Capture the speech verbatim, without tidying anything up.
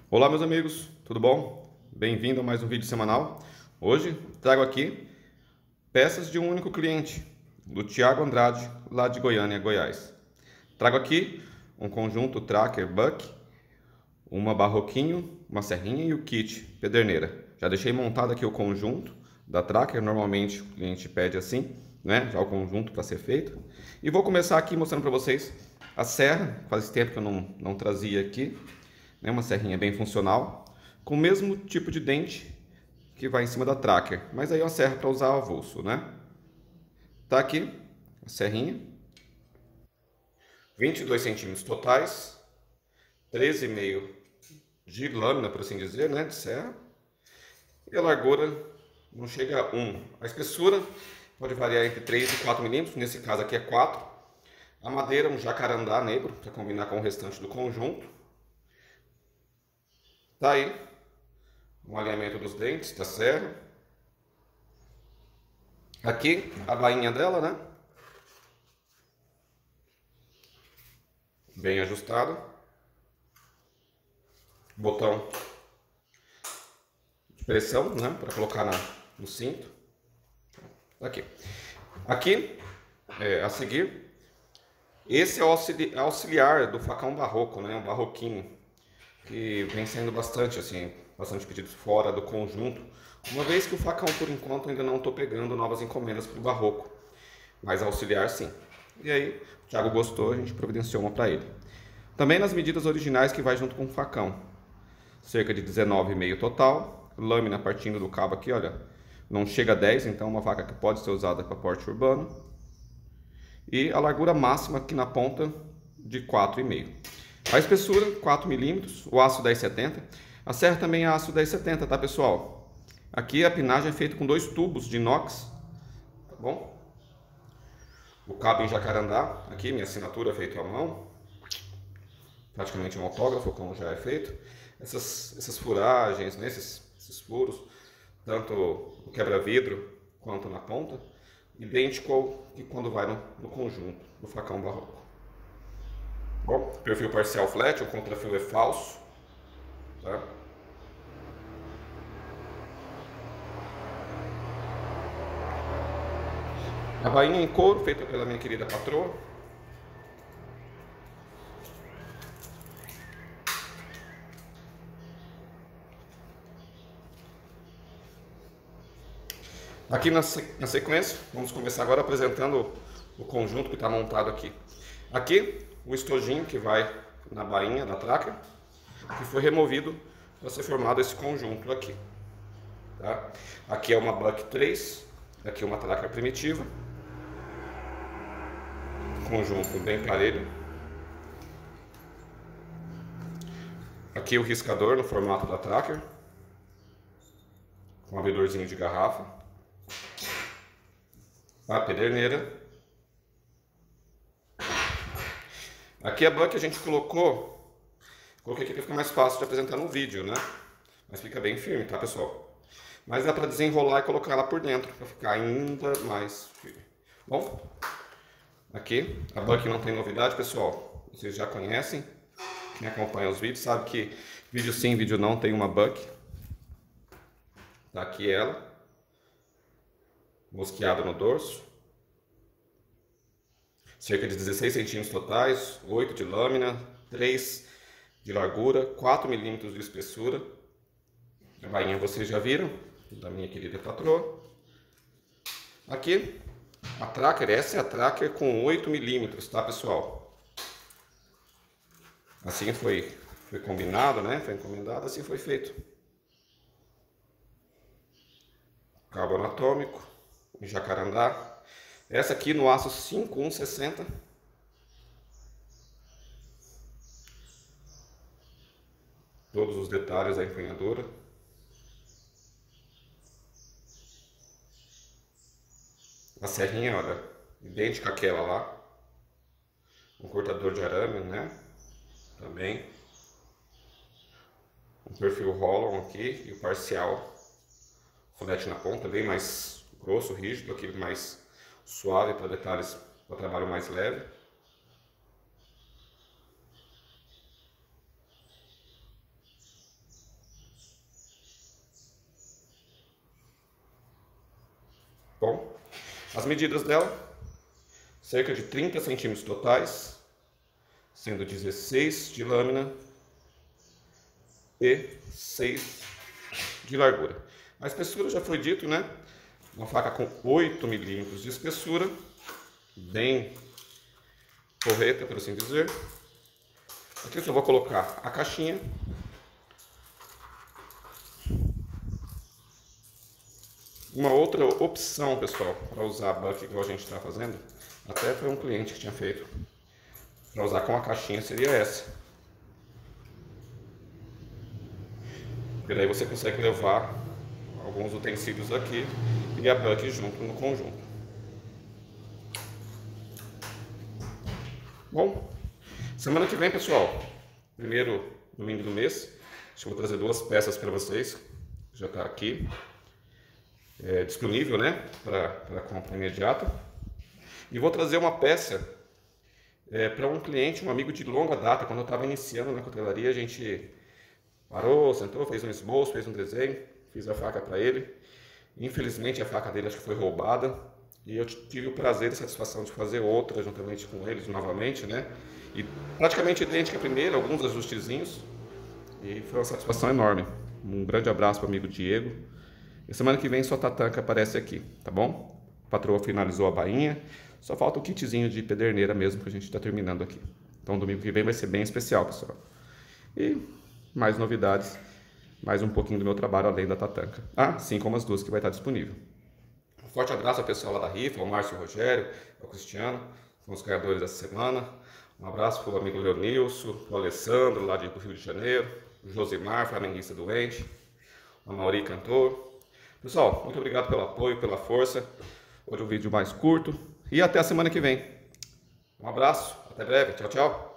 Olá meus amigos, tudo bom? Bem-vindo a mais um vídeo semanal. Hoje trago aqui peças de um único cliente, do Thiago Andrade, lá de Goiânia, Goiás. Trago aqui um conjunto Tracker Buck, uma barroquinho, uma serrinha e o kit pederneira. Já deixei montado aqui o conjunto da Tracker, normalmente o cliente pede assim, né? Já o conjunto para ser feito. E vou começar aqui mostrando para vocês a serra, faz tempo que eu não, não trazia aqui. Uma serrinha bem funcional, com o mesmo tipo de dente que vai em cima da Tracker, mas aí é uma serra para usar avulso, né? Tá aqui a serrinha, vinte e dois centímetros totais, treze vírgula cinco de lâmina, por assim dizer, né, de serra, e a largura não chega a um. A espessura pode variar entre três e quatro milímetros, nesse caso aqui é quatro. A madeira, um jacarandá negro, para combinar com o restante do conjunto. Tá aí um alinhamento dos dentes da serra. Aqui a bainha dela, né? Bem ajustada. Botão de pressão, né? Para colocar na, no cinto. Aqui. Aqui, é, a seguir, esse é o auxili auxiliar do facão barroco, né? Um barroquinho. Que vem sendo bastante, assim, bastante pedidos fora do conjunto, uma vez que o facão, por enquanto, ainda não estou pegando novas encomendas para o barroco, mas auxiliar sim. E aí, o Thiago gostou, a gente providenciou uma para ele. Também nas medidas originais que vai junto com o facão, cerca de dezenove vírgula cinco total, lâmina partindo do cabo aqui, olha, não chega a dez, então é uma faca que pode ser usada para porte urbano, e a largura máxima aqui na ponta de quatro vírgula cinco. A espessura, quatro milímetros, o aço dez setenta. A serra também é aço dez setenta, tá pessoal? Aqui a pinagem é feita com dois tubos de inox, tá bom? O cabo em jacarandá, aqui minha assinatura feita à mão. Praticamente um autógrafo, como já é feito. Essas, essas furagens, né? esses, esses furos, tanto o quebra-vidro quanto na ponta, idêntico ao que quando vai no, no conjunto do facão barroco. Bom, perfil parcial flat, o contrafio é falso, tá? A bainha em couro, feita pela minha querida patroa. Aqui na, na sequência, vamos começar agora apresentando o conjunto que está montado aqui. Aqui, o estojinho que vai na bainha da Tracker, que foi removido para ser formado esse conjunto aqui. Tá? Aqui é uma Buck três, aqui é uma Tracker primitiva. Conjunto bem parelho. Aqui o riscador no formato da Tracker, com abridorzinho de garrafa. A pederneira. Aqui a Buck a gente colocou, coloquei aqui para ficar mais fácil de apresentar no vídeo, né? Mas fica bem firme, tá pessoal? Mas dá para desenrolar e colocar ela por dentro, para ficar ainda mais firme. Bom, aqui a Buck não tem novidade, pessoal. Vocês já conhecem, quem acompanha os vídeos sabe que vídeo sim, vídeo não tem uma Buck. Tá aqui ela, mosqueada no dorso. Cerca de dezesseis centímetros totais, oito de lâmina, três de largura, quatro milímetros de espessura. A bainha vocês já viram, da minha querida patroa. Aqui, a Tracker, essa é a Tracker com oito milímetros, tá pessoal? Assim foi, foi combinado, né? Foi encomendado, assim foi feito. Cabo anatômico, em jacarandá. Essa aqui no aço cinco um sessenta. Todos os detalhes da empunhadura. A serrinha, olha, idêntica àquela lá. Um cortador de arame, né? Também. Um perfil Rollon aqui e o parcial. Flat na ponta, bem mais grosso, rígido, aqui mais suave para detalhes, para trabalho mais leve. As medidas dela, cerca de trinta centímetros totais, sendo dezesseis de lâmina e seis de largura. A espessura já foi dito, né? Uma faca com oito milímetros de espessura, bem correta, por assim dizer. Aqui eu só vou colocar a caixinha. Uma outra opção, pessoal, para usar a buck igual a gente está fazendo, até foi um cliente que tinha feito, para usar com a caixinha seria essa. Porque daí você consegue levar alguns utensílios aqui e a buck junto no conjunto. Bom, semana que vem, pessoal, primeiro domingo do mês, acho que eu vou trazer duas peças para vocês, já está aqui. É, disponível, né, para compra imediata. E vou trazer uma peça é, para um cliente, um amigo de longa data. Quando eu estava iniciando na cutelaria, a gente parou, sentou, fez um esboço, fez um desenho, fiz a faca para ele. Infelizmente a faca dele acho que foi roubada e eu tive o prazer e a satisfação de fazer outra juntamente com eles novamente, né, e praticamente idêntica à primeira, alguns ajustezinhos, e foi uma satisfação enorme. Um grande abraço para o amigo Diego. E semana que vem sua tatanca aparece aqui, tá bom? A patroa finalizou a bainha, só falta o kitzinho de pederneira mesmo que a gente está terminando aqui. Então domingo que vem vai ser bem especial, pessoal. E mais novidades, mais um pouquinho do meu trabalho além da tatanca. Ah, sim, como as duas que vai estar disponível. Um forte abraço ao pessoal lá da rifa, ao Márcio e ao Rogério, ao Cristiano, são os ganhadores dessa semana. Um abraço para o amigo Leonilson, para o Alessandro, lá do Rio de Janeiro, o Josimar, flamenguista doente, o Mauri, cantor. Pessoal, muito obrigado pelo apoio, pela força. Hoje é um vídeo mais curto. E até a semana que vem. Um abraço, até breve. Tchau, tchau.